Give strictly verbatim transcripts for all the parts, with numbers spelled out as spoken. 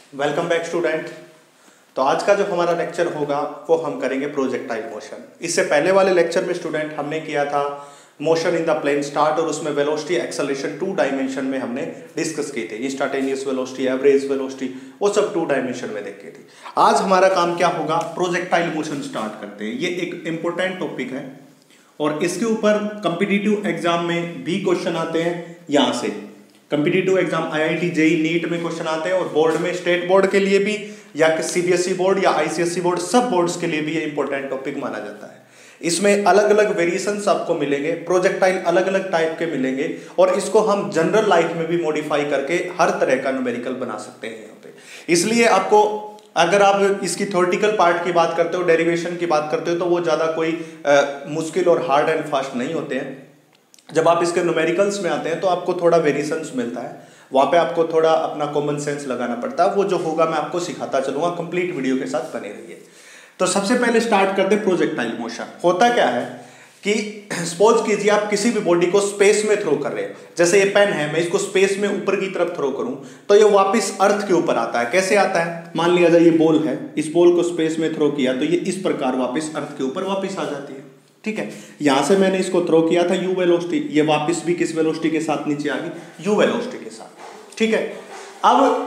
Welcome back student. तो आज का जो हमारा लेक्चर होगा वो हम करेंगे प्रोजेक्टाइल मोशन। इससे पहले वाले लेक्चर में स्टूडेंट हमने किया था motion in the plane start, और उसमें वेलोसिटी एक्सेलरेशन टू डायमेंशन में हमने डिस्कस की थी। इंस्टेंटेनियस वेलोसिटी, एवरेज वेलोसिटी, वो सब टू डायमेंशन में देखी थी। आज हमारा काम क्या होगा, प्रोजेक्टाइल मोशन स्टार्ट करते हैं। ये एक इंपॉर्टेंट टॉपिक है और इसके ऊपर कॉम्पिटिटिव एग्जाम में भी क्वेश्चन आते हैं। यहाँ से competitive exam IIT JEE NEET में क्वेश्चन आते हैं, और बोर्ड में स्टेट बोर्ड के लिए भी या कि सीबीएसई बोर्ड या आईसीएसई बोर्ड, सब बोर्ड्स के लिए भी ये इंपॉर्टेंट टॉपिक माना जाता है। इसमें अलग अलग वेरिएशंस आपको मिलेंगे, प्रोजेक्टाइल अलग अलग टाइप के मिलेंगे, और इसको हम जनरल लाइफ में भी मॉडिफाई करके हर तरह का न्यूमेरिकल बना सकते हैं यहाँ पे। इसलिए आपको अगर आप इसकी थ्योरेटिकल पार्ट की बात करते हो, डेरिवेशन की बात करते हो, तो वो ज़्यादा कोई आ, मुश्किल और हार्ड एंड फास्ट नहीं होते हैं। जब आप इसके न्यूमेरिकल्स में आते हैं तो आपको थोड़ा वेरिएशंस मिलता है, वहाँ पे आपको थोड़ा अपना कॉमन सेंस लगाना पड़ता है। वो जो होगा मैं आपको सिखाता चलूँगा, कंप्लीट वीडियो के साथ बने रहिए। तो सबसे पहले स्टार्ट करते हैं प्रोजेक्टाइल मोशन। होता क्या है कि सपोज कीजिए आप किसी भी बॉडी को स्पेस में थ्रो कर रहे हैं। जैसे ये पेन है, मैं इसको स्पेस में ऊपर की तरफ थ्रो करूं तो ये वापस अर्थ के ऊपर आता है। कैसे आता है, मान लिया जाए ये बॉल है, इस बॉल को स्पेस में थ्रो किया तो ये इस प्रकार वापस अर्थ के ऊपर वापस आ जाती है। ठीक है, यहां से मैंने इसको थ्रो किया था यू वेलोसिटी, ये वापस भी किस वेलोसिटी के साथ नीचे आ गई, यू वेलोसिटी के साथ। ठीक है, अब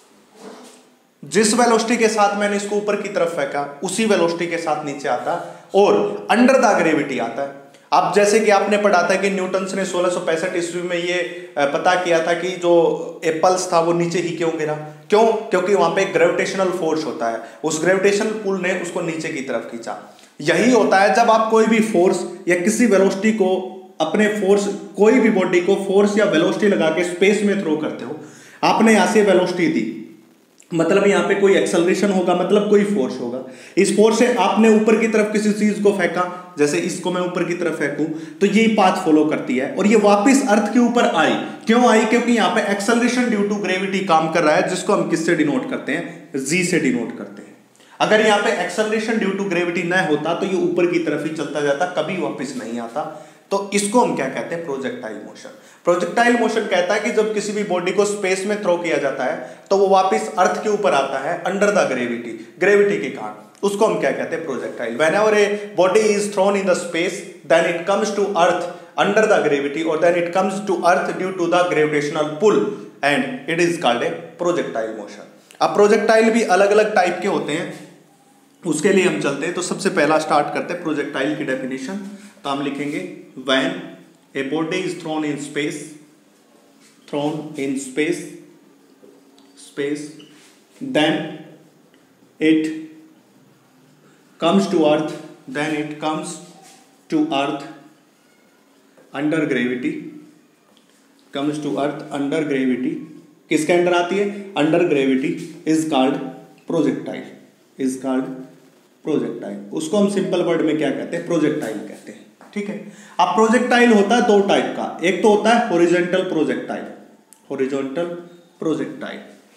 जिस वेलोसिटी के साथ मैंने इसको ऊपर की तरफ फेंका उसी वेलोसिटी के साथ नीचे आता और अंडर द ग्रेविटी आता है। अब जैसे कि आपने पढ़ा था कि न्यूटन ने सोलह सौ पैंसठ ईस्वी में ये पता किया था कि जो एप्पल्स था वो नीचे ही क्यों गिरा। क्यों? क्योंकि वहां पे ग्रेविटेशनल फोर्स होता है, उस ग्रेविटेशनल पुल ने उसको नीचे की तरफ खींचा। यही होता है जब आप कोई भी फोर्स या किसी वेलोसिटी को, अपने फोर्स, कोई भी बॉडी को फोर्स या वेलोसिटी लगा के स्पेस में थ्रो करते हो। आपने यहां से वेलोसिटी दी, मतलब यहाँ पे कोई एक्सेलरेशन होगा, मतलब कोई फोर्स होगा। इस फोर्स से आपने ऊपर की तरफ किसी चीज को फेंका, जैसे इसको मैं ऊपर की तरफ फेंकूं तो ये पाथ फॉलो करती है और ये वापस अर्थ के ऊपर आई। क्यों आई? क्योंकि यहाँ पे एक्सेलरेशन ड्यू टू ग्रेविटी काम कर रहा है, जिसको हम किससे डिनोट करते हैं, जी से डिनोट करते हैं। अगर यहाँ पे एक्सेलरेशन ड्यू टू ग्रेविटी न होता तो ये ऊपर की तरफ ही चलता जाता, कभी वापस नहीं आता। तो इसको हम क्या कहते हैं, प्रोजेक्टाइल मोशन। प्रोजेक्टाइल मोशन कहता है कि जब किसी भी बॉडी को स्पेस में थ्रो किया जाता है तो वो वापस अर्थ के ऊपर आता है अंडर द ग्रेविटी, ग्रेविटी के कारण। उसको हम क्या कहते हैं, projectile. Whenever a body is thrown in the space then it comes to earth under the gravity, और then it comes to earth due to the gravitational pull, and it is called a projectile motion. अब projectile भी अलग अलग type के होते हैं, उसके लिए हम चलते हैं। तो सबसे पहला स्टार्ट करते हैं प्रोजेक्टाइल की डेफिनेशन। तो हम लिखेंगे when a body is thrown in space, thrown in space, space, then it comes to earth, then it comes to earth under gravity, comes to earth under gravity, किसके under आती है, under gravity, is called projectile, is called projectile। उसको हम simple word में क्या कहते हैं, projectile कहते हैं। ठीक है, अब प्रोजेक्टाइल होता है दो टाइप का, एक तो होता है हॉरिजॉन्टल प्रोजेक्टाइल, हॉरिजॉन्टल प्रोजेक्टाइल।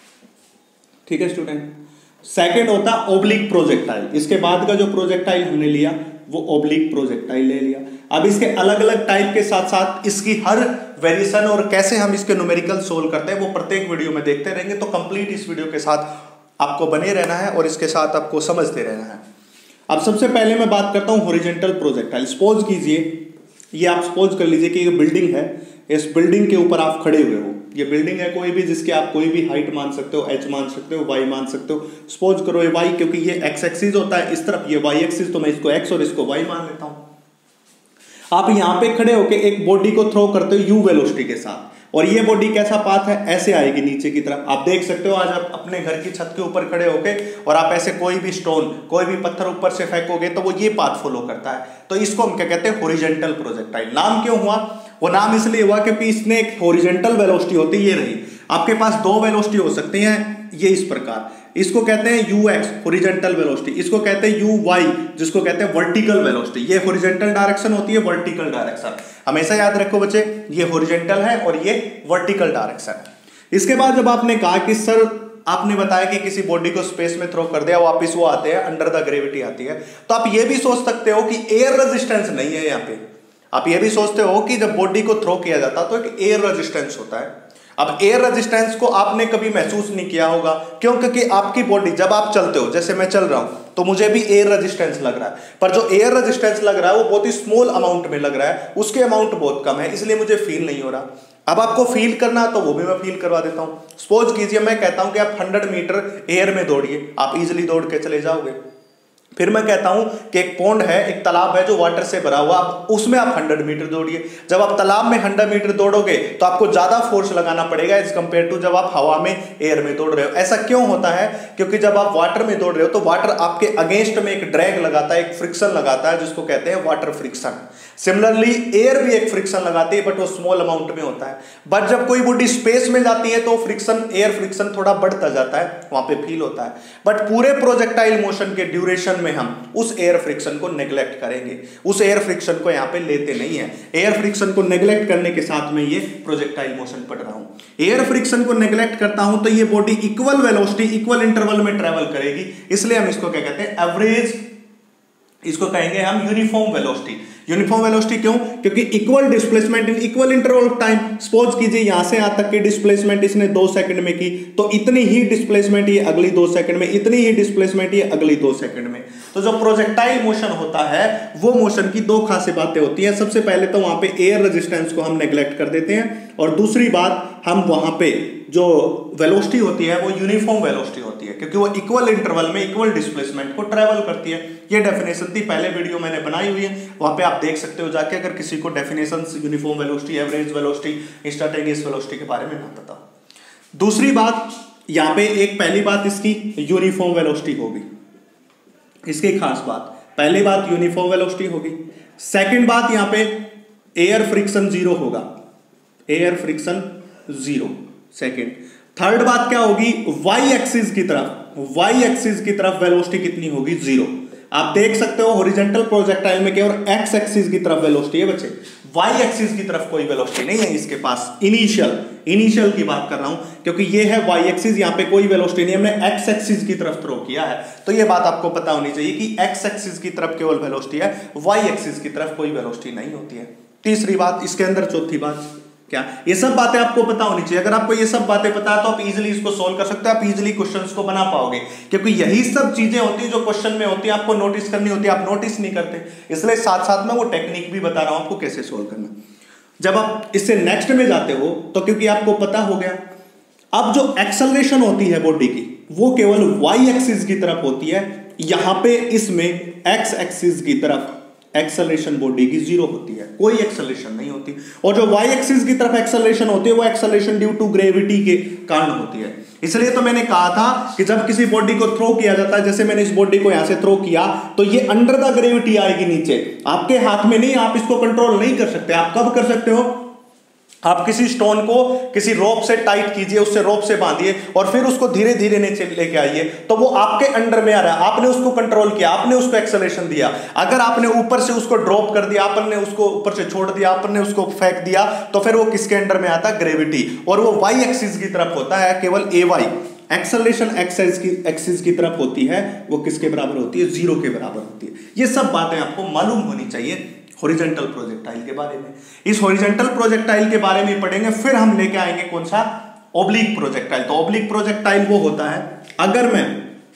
ठीक है स्टूडेंट, सेकंड होता है ओब्लिक प्रोजेक्टाइल। इसके बाद का जो प्रोजेक्टाइल हमने लिया वो ओब्लिक प्रोजेक्टाइल ले लिया। अब इसके अलग अलग टाइप के साथ साथ इसकी हर वेरिएशन और कैसे हम इसके न्यूमेरिकल सोल्व करते हैं वो प्रत्येक वीडियो में देखते रहेंगे। तो कंप्लीट इस वीडियो के साथ आपको बने रहना है और इसके साथ आपको समझते रहना है। अब सबसे पहले मैं बात करता हूं हॉरिजॉन्टल प्रोजेक्टाइल। सपोज कीजिए, ये आप सपोज कर लीजिए कि ये बिल्डिंग है, इस बिल्डिंग के ऊपर आप खड़े हुए हो। ये बिल्डिंग है कोई भी, जिसके आप कोई भी हाइट मान सकते हो, एच मान सकते हो, वाई मान सकते हो। सपोज करो ये वाई, क्योंकि ये एक्स एक्सिस होता है इस तरफ, ये वाई एक्सिस, तो मैं इसको एक्स और इसको वाई मान लेता हूं। आप यहां पे खड़े होके एक बॉडी को थ्रो करते हो यू वेलोसिटी के साथ, और ये बॉडी कैसा पाथ है, ऐसे आएगी नीचे की तरफ। आप देख सकते हो आज आप अपने घर की छत के ऊपर खड़े होके और आप ऐसे कोई भी स्टोन, कोई भी पत्थर ऊपर से फेंकोगे तो वो ये पाथ फॉलो करता है। तो इसको हम क्या कहते हैं, हॉरिजॉन्टल प्रोजेक्टाइल। नाम क्यों हुआ, वो नाम इसलिए हुआ क्योंकि इसने एक हॉरिजॉन्टल वेलोसिटी होती है, ये रही। आपके पास दो वेलोसिटी हो सकती हैं, ये इस प्रकार, इसको कहते हैं यू एक्स हॉरिजॉन्टल वेलोसिटी, इसको कहते हैं यू वाई जिसको कहते हैं वर्टिकल वेलोसिटी। ये हॉरिजॉन्टल डायरेक्शन होती है, वर्टिकल डायरेक्शन हमेशा याद रखो बच्चे, ये हॉरिजॉन्टल है और ये वर्टिकल डायरेक्शन है। इसके बाद जब आपने कहा कि सर आपने बताया कि किसी बॉडी को स्पेस में थ्रो कर दिया, वापस वो आते हैं अंडर द ग्रेविटी आती है, तो आप ये भी सोच सकते हो कि एयर रेजिस्टेंस नहीं है यहाँ पे। आप ये भी सोचते हो कि जब बॉडी को थ्रो किया जाता तो एक एयर रेजिस्टेंस होता है। अब एयर रेजिस्टेंस को आपने कभी महसूस नहीं किया होगा, क्यों? क्योंकि आपकी बॉडी जब आप चलते हो, जैसे मैं चल रहा हूं तो मुझे भी एयर रेजिस्टेंस लग रहा है, पर जो एयर रेजिस्टेंस लग रहा है वो बहुत ही स्मॉल अमाउंट में लग रहा है, उसके अमाउंट बहुत कम है, इसलिए मुझे फील नहीं हो रहा। अब आपको फील करना तो वो भी मैं फील करवा देता हूं। सपोज कीजिए मैं कहता हूं कि आप हंड्रेड मीटर एयर में दौड़िए, आप इजिली दौड़ के चले जाओगे। फिर मैं कहता हूं कि एक पॉन्ड है, एक तालाब है जो वाटर से भरा हुआ, आप उसमें आप हंड्रेड मीटर दौड़िए। जब आप तालाब में हंड्रेड मीटर दौड़ोगे तो आपको ज्यादा फोर्स लगाना पड़ेगा एज कंपेयर टू जब आप हवा में एयर में दौड़ रहे हो। ऐसा क्यों होता है? क्योंकि जब आप वाटर में दौड़ रहे हो तो वाटर आपके अगेंस्ट में एक ड्रैग लगाता है, एक फ्रिक्शन लगाता है, जिसको कहते हैं वाटर फ्रिक्शन। सिमिलरली एयर भी एक फ्रिक्शन लगाती है, बट वो स्मॉल अमाउंट में होता है। बट जब कोई बॉडी स्पेस में जाती है तो फ्रिक्शन, एयर फ्रिक्शन थोड़ा बढ़ता जाता है, वहां पे फील होता है। बट पूरे प्रोजेक्टाइल मोशन के ड्यूरेशन में हम उस एयर फ्रिक्शन को नेग्लेक्ट करेंगे, उस एयर फ्रिक्शन को यहाँ पे लेते नहीं है। एयर फ्रिक्शन को नेग्लेक्ट करने के साथ में ये प्रोजेक्टाइल मोशन पढ़ रहा हूं। एयर फ्रिक्शन को नेग्लेक्ट करता हूं तो ये body equal velocity, equal interval में ट्रेवल करेगी, इसलिए हम इसको क्या कहते हैं? एवरेज, इसको कहेंगे हम यूनिफॉर्म वेलोसिटी। यूनिफॉर्म वेलोसिटी क्यों? क्योंकि equal displacement in equal interval of time. Suppose कीजिए यहां से यहां तक की डिस्प्लेसमेंट इसने दो सेकंड में की, तो इतनी ही डिस्प्लेसमेंट ये अगली दो सेकंड में, इतनी ही डिस्प्लेसमेंट ये अगली दो सेकंड में। तो जो प्रोजेक्टाइल मोशन होता है वो मोशन की दो खासी बातें होती हैं। सबसे पहले तो वहां पे एयर रेजिस्टेंस को हम नेग्लेक्ट कर देते हैं, और दूसरी बात हम वहां पे जो वेलोसिटी होती है वो यूनिफॉर्म वेलोसिटी होती है, क्योंकि वो इक्वल इंटरवल में इक्वल डिस्प्लेसमेंट को ट्रेवल करती है। ये डेफिनेशन थी, पहले वीडियो मैंने बनाई हुई है, वहां पे आप देख सकते हो जाके, अगर किसी को definitions uniform velocity, average velocity, instantaneous velocity के बारे में ना पता। दूसरी बात यहाँ पे, एक पहली बात इसकी यूनिफॉर्म वेलोसिटी होगी, इसकी खास बात, पहली बात यूनिफॉर्म वेलोसिटी होगी। सेकंड बात यहाँ पे एयर फ्रिक्शन जीरो होगा, air friction zero, second. Third बात क्या होगी? वाई एक्सिस की तरफ, वाई एक्सिस की तरफ वेलोसिटी कितनी होगी? जीरो। आप देख सकते हो हॉरिजॉन्टल प्रोजेक्टाइल में केवल एक्स एक्सिस की तरफ वेलोसिटी है बच्चे, वाई एक्सिस की तरफ कोई वेलोसिटी नहीं है इसके पास। इनिशियल, इनिशियल की बात कर रहा हूं, क्योंकि ये है वाई एक्सिस, यहां पे कोई वेलोसिटी नहीं, हमने एक्स एक्सिस की तरफ थ्रो किया है। तो ये बात आपको पता होनी चाहिए कि एक्स एक्सिस की तरफ केवल वेलोसिटी है, वाई एक्सिस की तरफ कोई वेलोसिटी नहीं होती है। तीसरी बात इसके अंदर, चौथी बात क्या? ये सब बातें आपको पता होनी चाहिए। अगर आपको ये सब बातें पता है तो आप इजीली इसको सोल्व कर सकते हो, आप इजीली क्वेश्चंस को बना पाओगे, क्योंकि यही सब चीजें होती है जो क्वेश्चन में होती है, आपको नोटिस करनी होती है, आप नोटिस नहीं करते। इसलिए साथ साथ में वो टेक्निक भी बता रहा हूं आपको कैसे सोल्व करना। जब आप इससे नेक्स्ट में जाते हो तो क्योंकि आपको पता हो गया, अब जो एक्सेलरेशन होती है बॉडी की वो केवल वाई एक्सिस की तरफ होती है। यहां पे इसमें एक्स एक्सिस की तरफ एक्सेलरेशन बॉडी की जीरो होती है, कोई एक्सेलरेशन नहीं होती। और जो वाई एक्सिस की तरफ एक्सेलरेशन होती है वो एक्सेलरेशन ड्यू टू ग्रेविटी के कारण होती है। इसलिए तो मैंने कहा था कि जब किसी बॉडी को थ्रो किया जाता है, जैसे मैंने इस बॉडी को यहां से थ्रो किया तो ये अंडर द ग्रेविटी आएगी नीचे, आपके हाथ में नहीं, आप इसको कंट्रोल नहीं कर सकते। आप कब कर सकते हो? आप किसी स्टोन को किसी रोप से टाइट कीजिए, उससे रोप से बांधिए और फिर उसको धीरे धीरे नीचे लेके आइए, तो वो आपके अंडर में आ रहा है, आपने उसको कंट्रोल किया, आपने उसको एक्सेलरेशन दिया। अगर आपने ऊपर से उसको ड्रॉप कर दिया, आपने उसको ऊपर से छोड़ दिया, आपने उसको फेंक दिया, तो फिर वो किसके अंडर में आता है? ग्रेविटी। और वो वाई एक्सिस की तरफ होता है, केवल ए वाई एक्सेलरेशन एक्सिस की एक्सिस की तरफ होती है, वो किसके बराबर होती है? जीरो के बराबर होती है। ये सब बातें आपको मालूम होनी चाहिए हॉरिजॉन्टल प्रोजेक्टाइल के बारे में। इस हॉरिजॉन्टल प्रोजेक्टाइल के बारे में पढ़ेंगे, फिर हम लेके आएंगे कौन सा? Oblique projectile. तो ओब्लिक प्रोजेक्टाइल वो होता है, अगर मैं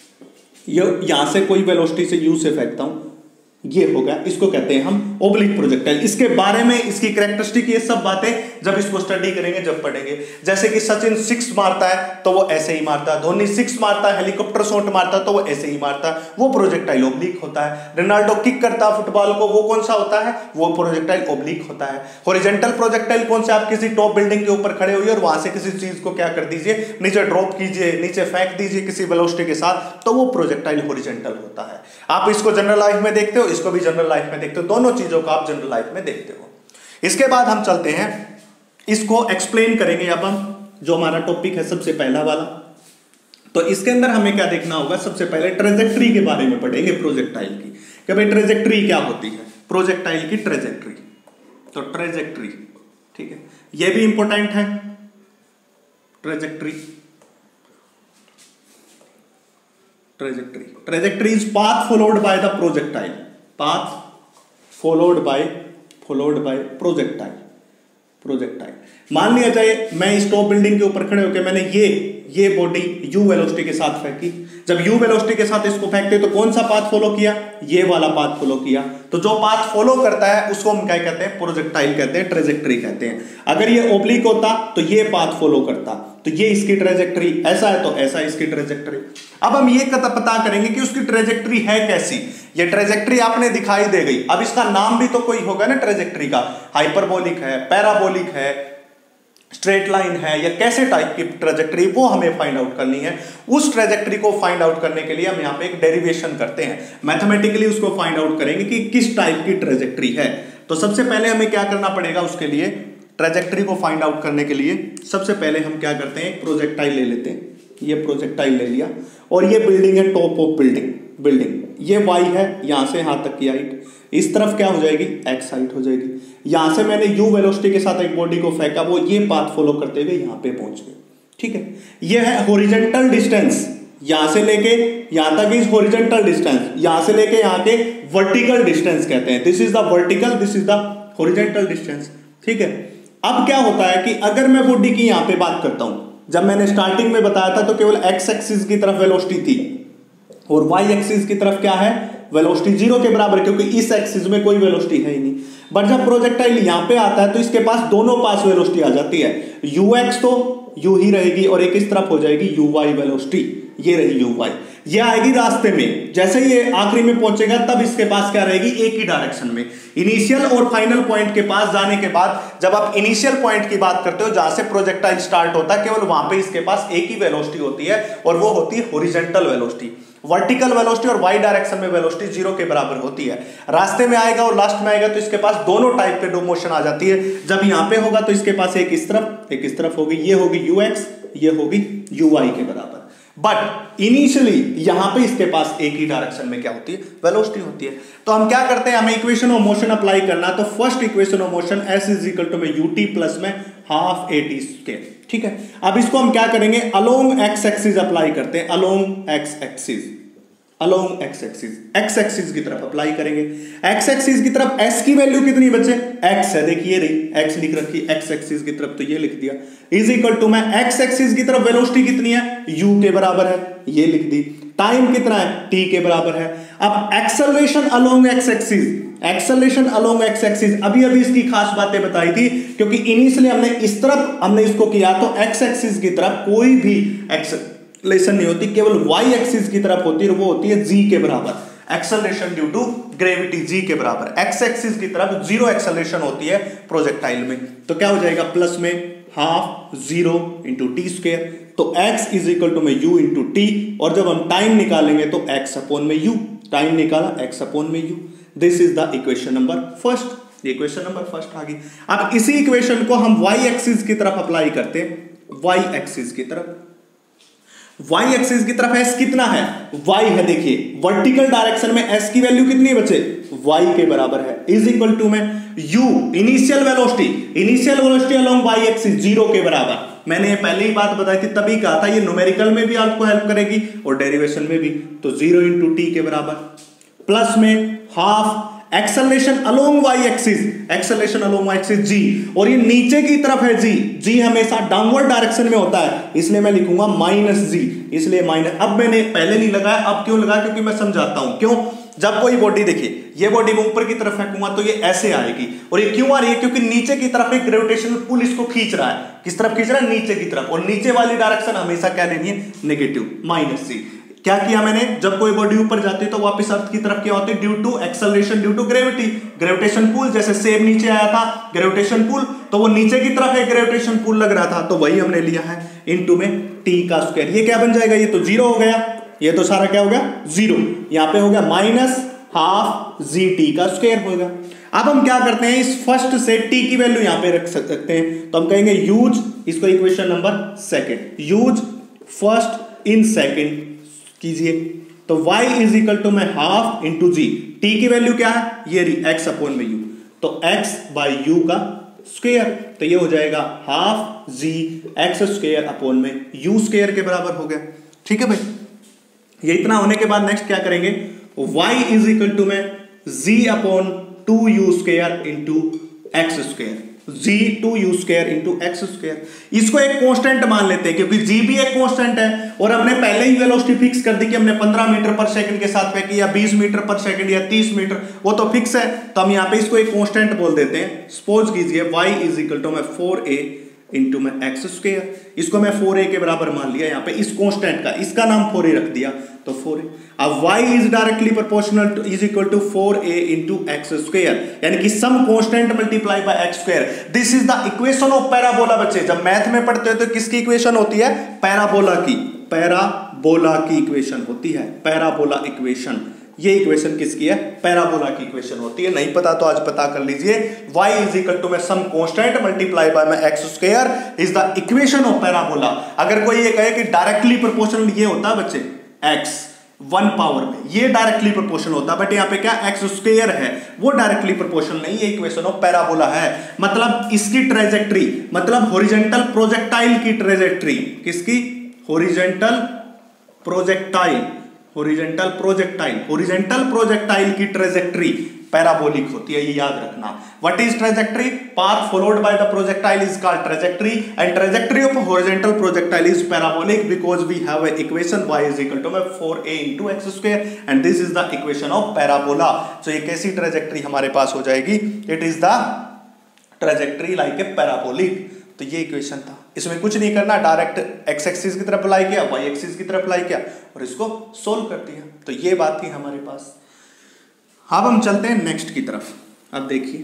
यहां से कोई वेलोसिटी से यू से फेंकता हूं, ये होगा, इसको कहते हैं हम ओब्लिक प्रोजेक्टाइल। इसके बारे में, इसकी कैरेक्टरिस्टिक, ये सब बातें जब इसको स्टडी करेंगे, जब पढ़ेंगे। जैसे कि सचिन सिक्स मारता है तो वो ऐसे ही मारता है, धोनी सिक्स मारता है, हेलीकॉप्टर शॉट मारता है तो वो ऐसे ही मारता है, वो प्रोजेक्टाइल ओब्लिक होता है। रोनाल्डो किक करता है फुटबॉल को, वो कौन सा होता है? वो प्रोजेक्टाइल ओब्लिक होता है। हॉरिजॉन्टल प्रोजेक्टाइल कौन सा? आप किसी टॉप बिल्डिंग के ऊपर खड़े हुए और वहां से किसी चीज को क्या कर दीजिए, नीचे ड्रॉप कीजिए, नीचे फेंक दीजिए किसी वेलोसिटी के साथ, तो वो प्रोजेक्टाइल हॉरिजॉन्टल होता है। आप इसको जनरल लाइफ में देखते हो, इसको भी जनरल लाइफ में देखते हो, दोनों चीजों को आप जनरल लाइफ में देखते हो। इसके बाद हम चलते हैं, इसको एक्सप्लेन करेंगे। अब हम जो हमारा टॉपिक है सबसे पहला वाला, तो इसके अंदर हमें क्या देखना होगा? सबसे पहले ट्रेजेक्ट्री के बारे में पढ़ेंगे प्रोजेक्टाइल की, कि भाई ट्रेजेक्ट्री क्या होती है, प्रोजेक्टाइल की ट्रेजेक्ट्री। तो ट्रेजेक्ट्री, ठीक है, यह भी इंपॉर्टेंट है। Trajectory, trajectory trajectory is path followed by the projectile, path followed by followed by projectile. Projectile. मान लिया जाए मैं इस टॉप बिल्डिंग के ऊपर खड़े होकर मैंने ये ये बॉडी यू वेलोसिटी के साथ फेंकी। जब यू वेलोसिटी के साथ इसको फेंकते तो कौन सा पाथ फॉलो किया? ये वाला पाथ फॉलो किया। तो जो पाथ फॉलो करता है उसको हम क्या कहते हैं? प्रोजेक्टाइल कहते हैं, ट्रेजेक्टरी कहते हैं। अगर ये ओब्लिक होता तो ये पाथ फॉलो करता, तो ये इसकी ट्रेजेक्टरी, ऐसा है तो ऐसा इसकी ट्रेजेक्टरी। अब हम ये पता करेंगे कि उसकी ट्रेजेक्टरी है कैसी। ये ट्रेजेक्टरी आपने दिखाई दे गई, अब इसका नाम भी तो कोई होगा ना ट्रेजेक्टरी का। हाइपरबोलिक है, पैराबोलिक है, स्ट्रेट लाइन है, या कैसे टाइप की ट्रेजेक्टरी, वो हमें फाइंड आउट करनी है। उस ट्रेजेक्टरी को फाइंड आउट करने के लिए हम यहाँ पे एक डेरिवेशन करते हैं, मैथमेटिकली उसको फाइंड आउट करेंगे कि किस टाइप की ट्रेजेक्टरी है। तो सबसे पहले हमें क्या करना पड़ेगा? उसके लिए ट्रेजेक्टरी को फाइंड आउट करने के लिए सबसे पहले हम क्या करते हैं? एक प्रोजेक्टाइल ले लेते हैं। ये प्रोजेक्टाइल ले लिया और ये बिल्डिंग है, टॉप ऑफ बिल्डिंग बिल्डिंग ये वाई है, यहां से यहां तक की हाइट, इस तरफ क्या हो जाएगी? एक्स हाइट हो जाएगी। यहां से मैंने यू वेलोसिटी के साथ एक बॉडी को फेंका, वो ये पाथ फॉलो करते हुए यहां पे पहुंच गए। ठीक है, ये है हॉरिजॉन्टल डिस्टेंस, यहां से लेके यहां तक इज हॉरिजॉन्टल डिस्टेंस, यहां से लेके यहां के वर्टिकल डिस्टेंस कहते हैं। This is the vertical, this is the horizontal distance. ठीक है, अब क्या होता है कि अगर मैं बॉडी की यहां पे बात करता हूं, जब मैंने स्टार्टिंग में बताया था तो केवल एक्स एक्सिस की तरफ वेलोसिटी थी और वाई एक्सिस की तरफ क्या है? वेलोसिटी जीरो के बराबर, क्योंकि इस एक्सिस में कोई वेलोसिटी है ही नहीं। बट जब प्रोजेक्टाइल यहां पे आता है तो इसके पास दोनों पास वेलोसिटी आ जाती है। यू एक्स तो यू ही रहेगी और एक इस तरफ हो जाएगी यू वाई वेलोसिटी, ये रही यू वाई। ये आएगी रास्ते में, जैसे ये आखिरी में पहुंचेगा तब इसके पास क्या रहेगी? एक ही डायरेक्शन में। इनिशियल और फाइनल पॉइंट के पास जाने के बाद, जब आप इनिशियल पॉइंट की बात करते हो जहां से प्रोजेक्टाइल स्टार्ट होता है, केवल वहां पे इसके पास एक ही वेलोसिटी होती है और वो होती है हॉरिजॉन्टल वेलोसिटी। वर्टिकल वेलोसिटी और वाई डायरेक्शन में वेलोसिटी जीरो के बराबर होती है। रास्ते में आएगा और लास्ट में आएगा तो इसके पास दोनों टाइप के मोशन आ जाती है। जब यहां पे होगा तो इसके पास एक इस तरफ एक इस तरफ होगी, ये होगी यू एक्स, ये होगी यू वाई के बराबर। बट इनिशियली यहां पे इसके पास एक ही डायरेक्शन में क्या होती है? वेलोसिटी होती है। तो हम क्या करते हैं? हमें इक्वेशन ऑफ मोशन अप्लाई करना। तो first equation of motion s is equal to में यूटी प्लस में हाफ ए टी स्क्वायर। ठीक है, अब इसको हम क्या करेंगे? अलोंग एक्स एक्सिस अप्लाई करते हैं, along x axis along x axis x axis की तरफ अप्लाई करेंगे। एक्स एक्सिस की तरफ एस की वैल्यू कितनी बच्चे? एक्स है, देखिए रही एक्स लिख रखी, एक्स एक्सिस की तरफ तो ये लिख दिया, इज इक्वल टू में एक्स एक्सिस की तरफ वेलोसिटी कितनी है? यू के बराबर है, ये लिख दी। टाइम कितना है? टी के बराबर है। अब acceleration along x axis, acceleration along x axis, अभी अभी इसकी खास बातें बताई थी, क्योंकि इनिशियली हमने इस तरफ हमने इसको किया तो एक्स एक्सिस की तरफ कोई भी एक्सेलरेशन नहीं होती, केवल वाई एक्सिस की तरफ होती है, वो होती है जी के बराबर। Acceleration due to gravity G के बराबर। एक्स एक्सिस की तरफ जीरो एक्सेलरेशन होती है प्रोजेक्टाइल में, तो क्या हो जाएगा? प्लस में half zero into t square, तो x इज इक्वल टू में u इंटू टी, और जब हम टाइम निकालेंगे तो x अपॉन में u, टाइम निकाला x अपॉन में u। This is the equation number first, equation number first आ गई। अब इसी इक्वेशन को हम y एक्सिस की तरफ अप्लाई करते हैं, y एक्सिस की तरफ, y एक्सिस की तरफ s कितना है? y है, देखिए वर्टिकल डायरेक्शन में s की वैल्यू कितनी है बच्चे? y के बराबर है, इज इक्वल टू में u initial velocity, initial velocity along y axis zero के बराबर। मैंने ये पहले ही बात बताई थी, तभी कहा था ये न्यूमेरिकल में भी आपको हेल्प करेगी और डेरिवेशन में भी। तो जीरो इंटू टी के बराबर, प्लस में half acceleration along y axis, acceleration along y axis g, और ये नीचे की तरफ है जी, जी हमेशा डाउनवर्ड डायरेक्शन में होता है, इसलिए मैं लिखूंगा माइनस जी, इसलिए माइनस। अब मैंने पहले नहीं लगाया, अब क्यों लगाया? क्योंकि मैं समझाता हूं क्यों। जब कोई बॉडी, देखिए ये बॉडी में ऊपर की तरफ फेंकूंगा तो ये ऐसे आएगी, और ये क्यों आ रही है? क्योंकि नीचे की तरफ एक ग्रेविटेशनल पुल इसको खींच रहा है। किस तरफ खींच रहा है? नीचे की तरफ, और नीचे वाली डायरेक्शन हमेशा क्या लेनी है? Negative, minus c. क्या किया मैंने? जब कोई बॉडी ऊपर जाती है तो वापस अर्थ की तरफ क्या होती है? Due to acceleration due to gravity, gravitation pull. जैसे सेब नीचे आया था ग्रेविटेशन पुल, तो वो नीचे की तरफ एक ग्रेविटेशन पुल लग रहा था, तो वही हमने लिया है इनटू में टी का स्क्वायर। ये क्या बन जाएगा? ये तो जीरो हो गया, ये तो सारा क्या हो गया? जीरो। यहां पे हो गया माइनस हाफ जी टी का स्क्वायर होगा। अब हम क्या करते हैं? इस फर्स्ट से टी की वैल्यू यहां पे रख सकते हैं, तो हम कहेंगे यूज, इसको equation number second, use first in second कीजिए। तो y इज इक्वल टू में हाफ इंटू जी, टी की वैल्यू क्या है? ये रही x अपॉन में u, तो x बाई यू का स्क्वायर, तो ये हो जाएगा half g x square upon में u स्क्वायर के बराबर हो गया। ठीक है भाई, ये इतना होने के बाद नेक्स्ट क्या करेंगे? y इज इक्वल टू में z upon two u square into x square, g two u square into x square. इसको एक कांस्टेंट मान लेते हैं क्योंकि जी भी एक कांस्टेंट है और हमने पहले ही वेलोसिटी फिक्स कर दी कि हमने पंद्रह मीटर पर सेकंड के साथ में की या बीस मीटर पर सेकंड या तीस मीटर, वो तो फिक्स है। तो हम यहाँ पे इसको एक कांस्टेंट बोल देते हैं। सपोज कीजिए y इज इक्वल टू में फोर ए इंटू में एक्स स्क्वायर, इसको मैं फोर ए के बराबर मान लिया यहाँ पे इस कांस्टेंट का, इसका नाम फोर ए रख दिया तो फोर ए। अब y इज directly proportional to is equal to four a into x square, यानी कि some constant multiply by x square. This is the equation of parabola. बच्चे जब मैथ में पढ़ते हो तो किसकी इक्वेशन होती है? पैराबोला की। पैराबोला की इक्वेशन होती है, पैराबोला इक्वेशन। ये इक्वेशन किसकी है? पैराबोला की इक्वेशन होती है। नहीं पता तो आज पता कर लीजिए। y इज इक्वल टू में सम कांस्टेंट मल्टीप्लाई बाय में x square is the equation of parabola. अगर कोई ये कहे कि डायरेक्टली प्रोपोर्शनल ये होता है बच्चे x वन पावर में, ये डायरेक्टली प्रोपोर्शनल होता है, बट यहाँ पे क्या एक्स स्क्वायर है, वो डायरेक्टली प्रोपोर्शनल नहीं, ये इक्वेशन ऑफ पैराबोला है। मतलब इसकी ट्रेजेक्ट्री, मतलब हॉरिजॉन्टल प्रोजेक्टाइल की ट्रेजेक्ट्री, किसकी? Horizontal projectile, horizontal projectile, horizontal projectile की ट्रेजेक्ट्री पैराबोलिक होती है, ये याद रखना। What is trajectory? Path followed by the projectile is called trajectory and trajectory of horizontal projectile is parabolic because we have a equation y is equal to four a into x square and this is the equation of parabola. So ये कैसी trajectory हमारे पास हो जाएगी? It is the trajectory like a parabolic. तो ये equation था, इसमें कुछ नहीं करना, डायरेक्ट एक्स एक्सिस की तरफ अप्लाई किया, वाई एक्सिस की तरफ अप्लाई किया और इसको सोल्व कर दिया। तो ये बात थी हमारे पास। अब हम चलते हैं नेक्स्ट की तरफ। अब देखिए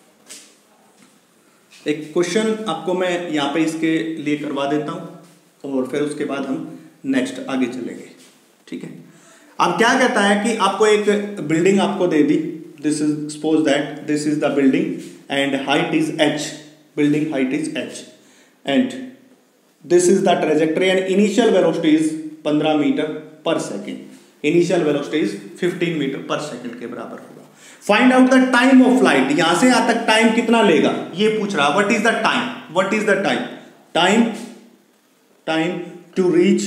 एक क्वेश्चन आपको मैं यहाँ पे इसके लिए करवा देता हूँ और फिर उसके बाद हम नेक्स्ट आगे चलेंगे, ठीक है। अब क्या कहता है कि आपको एक बिल्डिंग आपको दे दी, this is suppose that this is the building and height is h, building height is h and this is the trajectory and initial velocity is पंद्रह metre per second, initial velocity is fifteen metre per second के बराबर होगा। Find out the time of flight, यहां से यहां तक time कितना लेगा ये पूछ रहा है। What is the time? What is the time? Time time to reach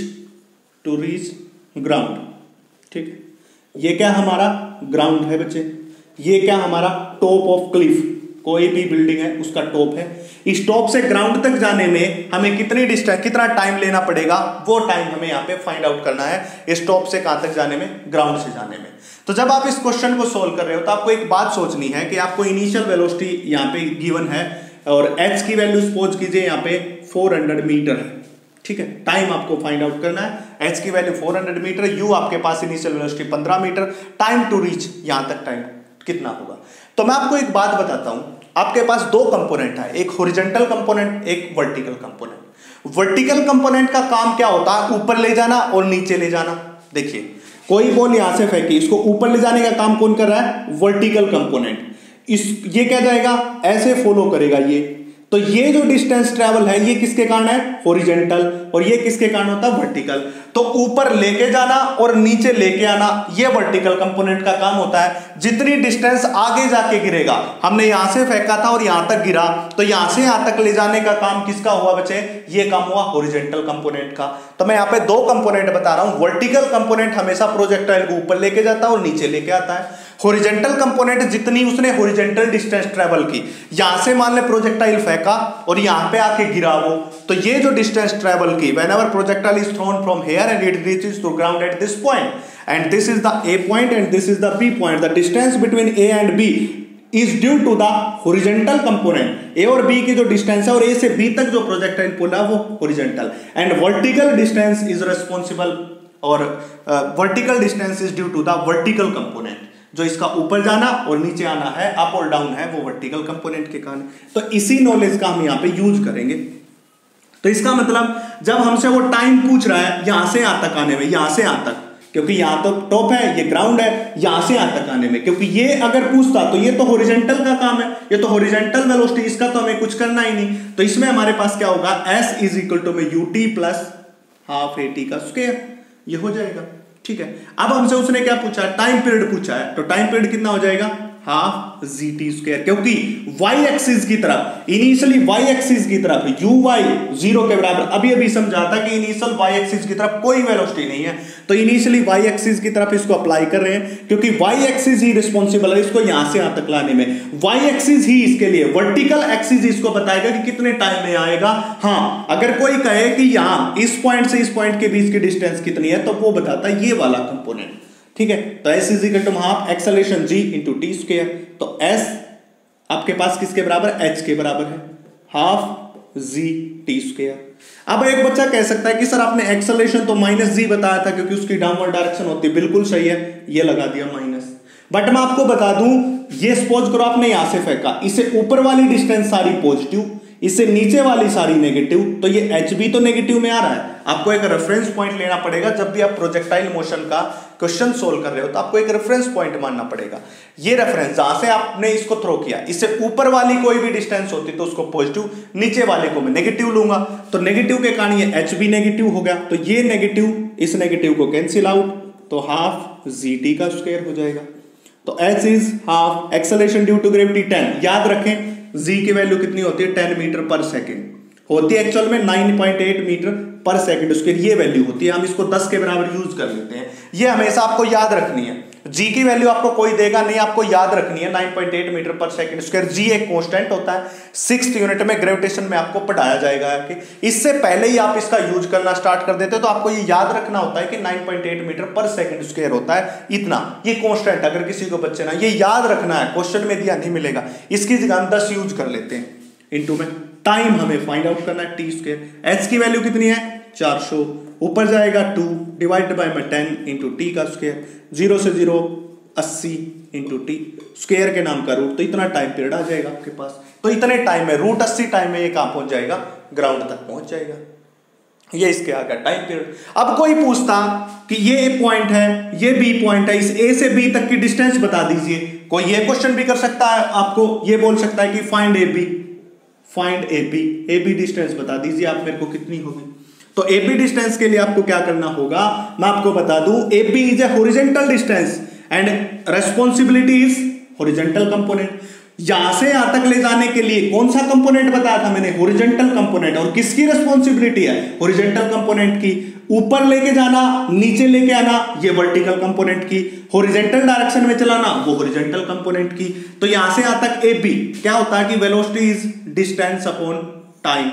to reach ground, ठीक है। ये क्या हमारा ग्राउंड है बच्चे, ये क्या हमारा टॉप ऑफ क्लिफ, कोई भी बिल्डिंग है उसका टॉप है। इस टॉप से ग्राउंड तक जाने में हमें कितनी डिस्टेंस, कितना टाइम लेना पड़ेगा, वो टाइम हमें यहाँ पे फाइंड आउट करना है, इस टॉप से कहां तक जाने में, ग्राउंड से जाने में। तो जब आप इस क्वेश्चन को सोल्व कर रहे हो तो आपको एक बात सोचनी है कि आपको इनिशियल वेलोसिटी यहाँ पे गिवन है और h की वैल्यू सपोज कीजिए यहाँ पे फोर हंड्रेड मीटर है, ठीक है। टाइम आपको फाइंड आउट करना है, h की वैल्यू फोर हंड्रेड मीटर, u आपके पास इनिशियल वेलोसिटी पंद्रह मीटर, टाइम टू रीच यहां तक टाइम कितना होगा। तो मैं आपको एक बात बताता हूं, आपके पास दो कंपोनेंट है, एक हॉरिजॉन्टल कंपोनेंट, एक वर्टिकल कंपोनेंट। वर्टिकल कंपोनेंट का काम क्या होता है? ऊपर ले जाना और नीचे ले जाना। देखिए कोई बॉल यहां से फेंकी, इसको ऊपर ले जाने का काम कौन कर रहा है? Vertical component. इस ये क्या जाएगा, ऐसे फॉलो करेगा ये। तो ये जो डिस्टेंस ट्रेवल है ये किसके कारण है? हॉरिजॉन्टल, और ये किसके कारण होता है? वर्टिकल। तो ऊपर लेके जाना और नीचे लेके आना ये वर्टिकल कंपोनेंट का काम होता है। जितनी डिस्टेंस आगे जाके गिरेगा, हमने यहां से फेंका था और यहां तक गिरा, तो यहां से यहां तक ले जाने का काम किसका हुआ बच्चे? ये काम हुआ हॉरिजॉन्टल कंपोनेंट का। तो मैं यहाँ पे दो कंपोनेंट बता रहा हूं। वर्टिकल कंपोनेंट हमेशा प्रोजेक्टाइल को ऊपर लेके जाता है और नीचे लेके आता है। हॉरिजॉन्टल कंपोनेंट जितनी उसने हॉरिजॉन्टल डिस्टेंस ट्रेवल की, यहां से मान ले प्रोजेक्टाइल फेंका और यहां पे आके गिरा वो, तो ये जो डिस्टेंस ट्रेवल की, whenever projectile is thrown from here and it reaches to ground at this point and this is the A point and this is the B point, the distance between A and B is due to the horizontal component. A और B की जो distance है और ए से B तक जो projectile पुल है वो horizontal, and vertical distance is responsible और vertical distance is due to the vertical component. जो इसका ऊपर जाना और नीचे आना है, अप और डाउन है, वो वर्टिकल कंपोनेंट के कारण। तो इसी नॉलेज का हम यहाँ पे यूज करेंगे। तो इसका मतलब जब हमसे वो टाइम पूछ रहा है यहां से यहां तक आने में, यहां से यहां तक, क्योंकि यहां तो टॉप है, ये ग्राउंड है, यहां से यहां तक आने में, क्योंकि ये अगर पूछता तो ये तो हॉरिजॉन्टल का काम है, ये तो हॉरिजॉन्टल वेलोसिटी, इसका तो हमें कुछ करना ही नहीं। तो इसमें हमारे पास क्या होगा? s इज इक्वल टू में u t plus half a t का स्क्वायर, ये हो जाएगा, ठीक है। अब हमसे उसने क्या पूछा? टाइम पीरियड पूछा है, तो टाइम पीरियड कितना हो जाएगा? हाफ जी टी स्क्वायर, क्योंकि वाई एक्सिस की तरफ इनिशियली वाई एक्सिस की तरफ यू वाई जीरो के बराबर, अभी अभी समझा था कि इनिशियल वाई एक्सिस की तरफ कोई वेलोसिटी नहीं है, तो इनिशियली वाई एक्सिस की तरफ इसको अप्लाई कर रहे हैं, क्योंकि वाई एक्सिस ही रिस्पॉन्सिबल है इसको यहां से यहां तक लाने में। वाई एक्सिस ही इसके लिए, वर्टिकल एक्सिस इसको बताएगा कि कितने टाइम में आएगा। हाँ, अगर कोई कहे कि यहां इस पॉइंट से इस पॉइंट के बीच की डिस्टेंस कितनी है, तो वो बताता है ये वाला कंपोनेंट। ठीक है, तो s is equal to half acceleration g into t square, तो एस आपके पास किसके बराबर, एच के बराबर है, हाफ जी टी स्क्वायर। अब एक बच्चा कह सकता है कि सर आपने एक्सेलरेशन तो माइनस जी बताया था क्योंकि उसकी डाउनवर्ड डायरेक्शन होती है, बिल्कुल सही है, ये लगा दिया माइनस। बट मैं आपको बता दूं, ये सपोज करो आपने यहां से फेंका, इसे ऊपर वाली डिस्टेंस सारी पॉजिटिव, इससे नीचे वाली सारी नेगेटिव, तो ये एच भी तो नेगेटिव में आ रहा है। आपको एक रेफरेंस पॉइंट लेना पड़ेगा जब भी आप प्रोजेक्टाइल मोशन का क्वेश्चन सोल्व कर रहे हो, तो आपको एक रेफरेंस पॉइंट मानना पड़ेगा। ये रेफरेंस जहां से आपने इसको थ्रो किया, इससे ऊपर वाली कोई भी डिस्टेंस होती तो उसको पॉजिटिव, नीचे वाले को मैं नेगेटिव लूंगा, तो नेगेटिव के कारण ये एच भी नेगेटिव हो गया, तो ये नेगेटिव इस नेगेटिव को कैंसिल आउट, तो हाफ जी टी का स्क्वायर हो जाएगा। तो h is half acceleration due to gravity ten, याद रखें जी की वैल्यू कितनी होती है, टेन मीटर पर सेकेंड होती है, एक्चुअल में नाइन पॉइंट एट मीटर पर सेकंड उसके ये वैल्यू होती है, हम इसको दस के बराबर यूज कर लेते हैं। ये हमेशा आपको याद रखनी है, जी की वैल्यू आपको कोई देगा नहीं, आपको याद रखनी है नाइन पॉइंट एट मीटर पर सेकंड स्क्वायर। जी एक कांस्टेंट होता है, सिक्स्थ यूनिट में ग्रेविटेशन में आपको पढ़ाया जाएगा कि इससे पहले ही आप इसका यूज करना स्टार्ट कर देते हो, तो आपको ये याद रखना होता है कि नाइन पॉइंट एट मीटर पर सेकंड स्क्वायर होता है इतना, ये कांस्टेंट। अगर किसी को बच्चे ना ये याद रखना है, क्वेश्चन में दिया नहीं मिलेगा, इसकी जगह हम दस यूज कर लेते हैं इनटू में। टाइम हमें फाइंड आउट करना है टी स्क्वायर, एच की वैल्यू कितनी है चार सौ, ऊपर जाएगा टू डिवाइड बाय में टेन इंटू टी का स्क्वायर, जीरो से जीरो अस्सी इंटू टी स्क्वायर के नाम का रूट, तो इतना टाइम पीरियड आ जाएगा आपके पास। तो इतने टाइम में रूट अस्सी टाइम में ये कहां पहुंच जाएगा, ग्राउंड तक पहुंच जाएगा। ये इसके आगे टाइम पीरियड। अब कोई पूछता कि ये ए पॉइंट है, ये बी पॉइंट है, इस ए से बी तक की डिस्टेंस बता दीजिए, कोई ये क्वेश्चन भी कर सकता है, आपको ये बोल सकता है कि find A B, find A B, A B distance बता दीजिए आप मेरे को कितनी होगी। तो ए बी डिस्टेंस के लिए आपको क्या करना होगा, मैं आपको बता दूं, A B is a horizontal distance and responsibility is horizontal component. यहां से यहां तक ले जाने के लिए कौन सा कंपोनेंट बताया था मैंने, हॉरिजॉन्टल कंपोनेंट। और किसकी रेस्पॉन्सिबिलिटी है, हॉरिजॉन्टल कंपोनेंट की। ऊपर लेके जाना, नीचे लेके आना, ये वर्टिकल कंपोनेंट की। हॉरिजॉन्टल डायरेक्शन में चलाना, वो हॉरिजॉन्टल कंपोनेंट की। तो यहां से यहां तक ए बी क्या होता है कि velocity is distance upon time.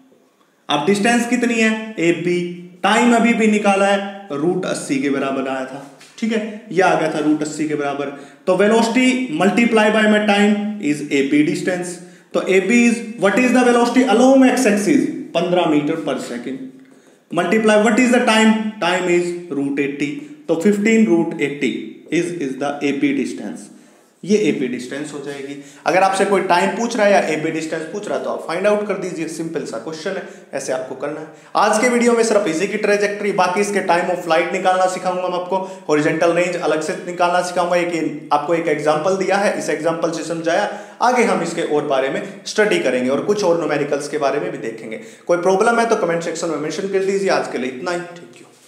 अब डिस्टेंस कितनी है ए बी, टाइम अभी भी निकाला है, रूट अस्सी के बराबर आया था, ठीक है, ये आ गया था रूट अस्सी के बराबर। तो velocity multiply by my time is A B distance. तो A B is what is the velocity along x axis, पंद्रह मीटर पर second, multiply what is the time, time is root eighty. तो fifteen root eighty is is the A B distance, ये A B distance हो जाएगी। अगर आपसे कोई time पूछ रहा है या ए बी डिस्टेंस पूछ रहा है तो आप फाइंड आउट कर दीजिए, सिंपल सा क्वेश्चन है, ऐसे आपको करना है। आज के वीडियो में सिर्फ इसी की ट्रेजेक्ट्री, बाकी इसके टाइम ऑफ फ्लाइट निकालना सिखाऊंगा मैं आपको, हॉरिजॉन्टल रेंज अलग से निकालना सिखाऊंगा। एक आपको एक एग्जांपल दिया है, इस एग्जांपल से समझाया, आगे हम इसके और बारे में स्टडी करेंगे और कुछ और न्यूमेरिकल्स के बारे में भी देखेंगे। कोई प्रॉब्लम है तो कमेंट सेक्शन में मेंशन कर दीजिए। आज के लिए इतना ही, थैंक यू।